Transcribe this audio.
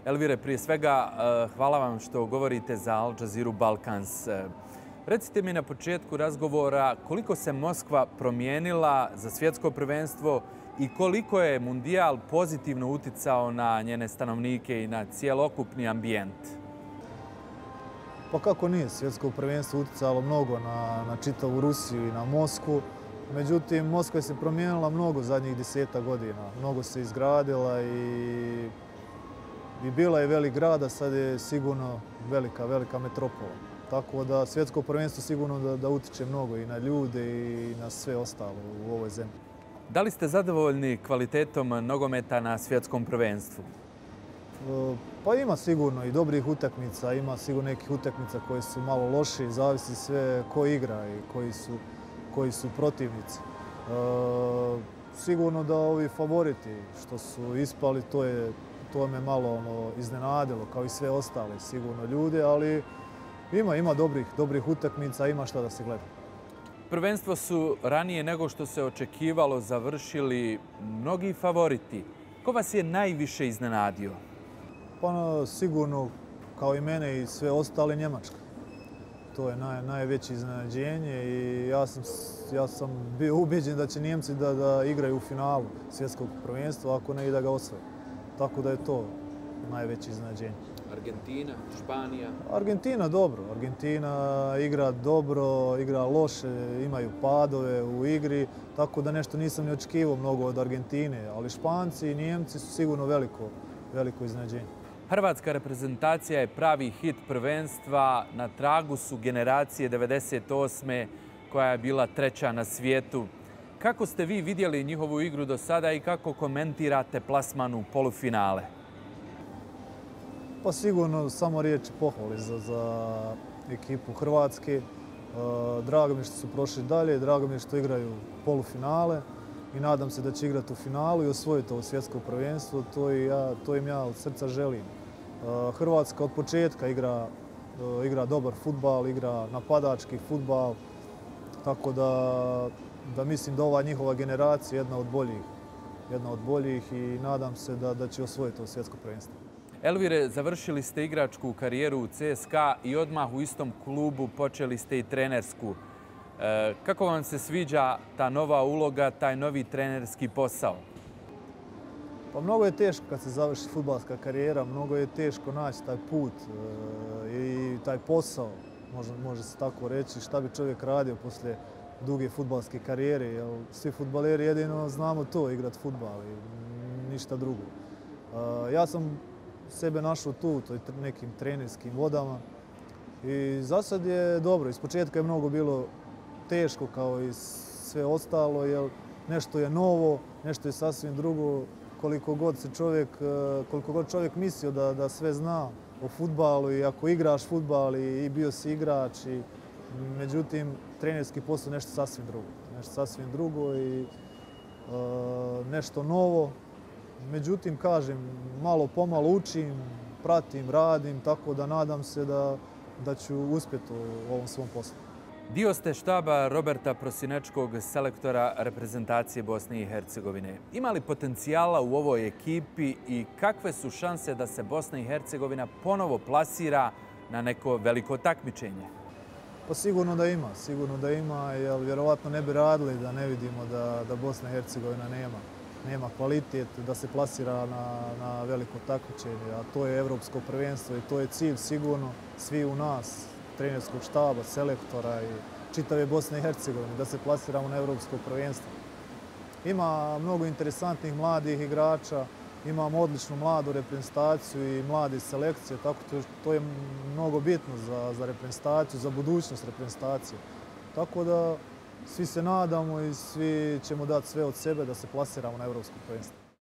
Elvire, prije svega hvala vam što govorite za Al Jazeera Balkans. Recite mi na početku razgovora koliko se Moskva promijenila za svjetsko prvenstvo i koliko je Mundijal pozitivno uticao na njene stanovnike i na cijelokupni ambijent. Pa kako nije, svjetsko prvenstvo uticalo mnogo na čitavu Rusiju i na Moskvu. Međutim, Moskva se promijenila mnogo zadnjih 10 godina. Mnogo se izgradila i bila je velik grad, a sad je sigurno velika metropola. Tako da svjetsko prvenstvo sigurno da utiče mnogo i na ljude i na sve ostalo u ovoj zemlji. Da li ste zadovoljni kvalitetom nogometa na svjetskom prvenstvu? Pa ima sigurno i dobrih utakmica, ima sigurno nekih utakmica koje su malo lošije, zavisi sve ko igra i koji su protivnici. Sigurno da ovi favoriti što su ispali, to me malo iznenadilo, kao i sve ostale sigurno ljude, ali ima dobrih utakmica, ima šta da se gleda. Prvenstvo su ranije nego što se očekivalo završili mnogi favoriti. Ko vas je najviše iznenadio? Pa sigurno, kao i mene i sve ostale, Njemačka. To je najveće iznenađenje i ja sam bio ubeđen da će Nijemci da igraju u finalu svjetskog prvenstva, ako ne i da ga osvoje. Tako da je to najveće iznenađenje. Argentina, Španija? Argentina dobro. Argentina igra dobro, igra loše, imaju padove u igri, tako da nešto nisam ni očekivao mnogo od Argentine, ali Španci i Nijemci su sigurno veliko iznenađenje. Hrvatska reprezentacija je pravi hit prvenstva, na tragu su generacije 98. koja je bila treća na svijetu. Kako ste vi vidjeli njihovu igru do sada i kako komentirate plasman u polufinale? Pa sigurno samo riječi pohvali za ekipu Hrvatske. Drago mi je što su prošli dalje, drago mi je što igraju polufinale i nadam se da će igrati u finalu i osvojiti ovo svjetsko prvenstvo. To im ja od srca želim. Hrvatska od početka igra dobar fudbal, igra napadački fudbal, tako da mislim da ova njihova generacija je jedna od boljih i nadam se da će osvojiti ovo svjetsko prvenstvo. Elvire, završili ste igračku karijeru u CSKA i odmah u istom klubu počeli ste i trenersku. Kako vam se sviđa ta nova uloga, taj novi trenerski posao? Pa mnogo je teško kad se završi fudbalska karijera, mnogo je teško naći taj put i taj posao, može se tako reći, šta bi čovjek radio poslije duge fudbalske karijere, jer svi fudbaleri jedino znamo to, igrati fudbal i ništa drugo. Ja sam sebe našao tu, u nekim trenerskim vodama i za sad je dobro. Ispočetka je mnogo bilo teško kao i sve ostalo, jer nešto je novo, nešto je sasvim drugo. Koliko god čovjek mislio da sve zna o fudbalu i ako igraš fudbal i bio si igrač, međutim trenerski posao je nešto sasvim drugo i nešto novo. Međutim, kažem, malo pomalo učim, pratim, radim, tako da nadam se da ću uspjeti u ovom svom poslu. Dio ste štaba Roberta Prosinečkog, selektora reprezentacije Bosne i Hercegovine. Ima li potencijala u ovoj ekipi i kakve su šanse da se Bosna i Hercegovina ponovo plasira na neko veliko takmičenje? Pa sigurno da ima, jer vjerovatno ne bi radili da ne vidimo da Bosna i Hercegovina nema kvalitet, da se plasira na veliko takmičenje, a to je evropsko prvenstvo i to je cilj sigurno svi u nas, trenerskog štaba, selektora i čitave Bosne i Hercegovine, da se plasiramo na evropsko prvenstvo. Ima mnogo interesantnih mladih igrača, imamo odličnu mladu reprezentaciju i mlade selekcije, tako to je mnogo bitno za reprezentaciju, za budućnost reprezentacije. Tako da svi se nadamo i svi ćemo dati sve od sebe da se plasiramo na evropsko prvenstvo.